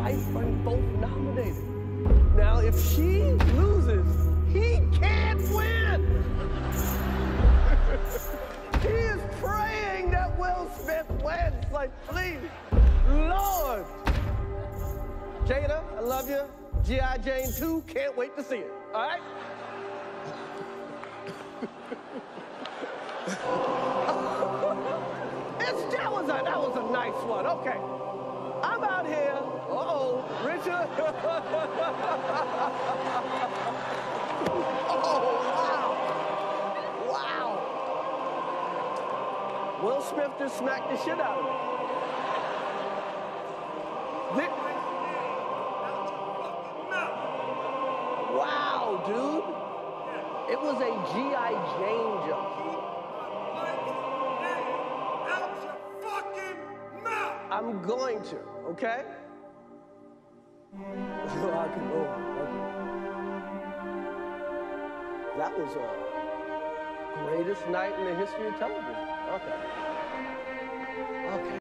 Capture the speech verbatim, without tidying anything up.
wife are both nominated. Now, if she loses, he can't win. He is praying that Will Smith wins. Like, please, Lord. Jada, I love you. G I Jane two, can't wait to see it. All right? It's, that was a that was a nice one. Okay. I'm out here. Uh-oh, Richard. Oh, wow. Wow. Will Smith just smacked the shit out of me. Thi- Wow, dude. It was a G I Jane joke. I'm going to, okay? I can go. Okay. That was a greatest night in the history of television. Okay. Okay.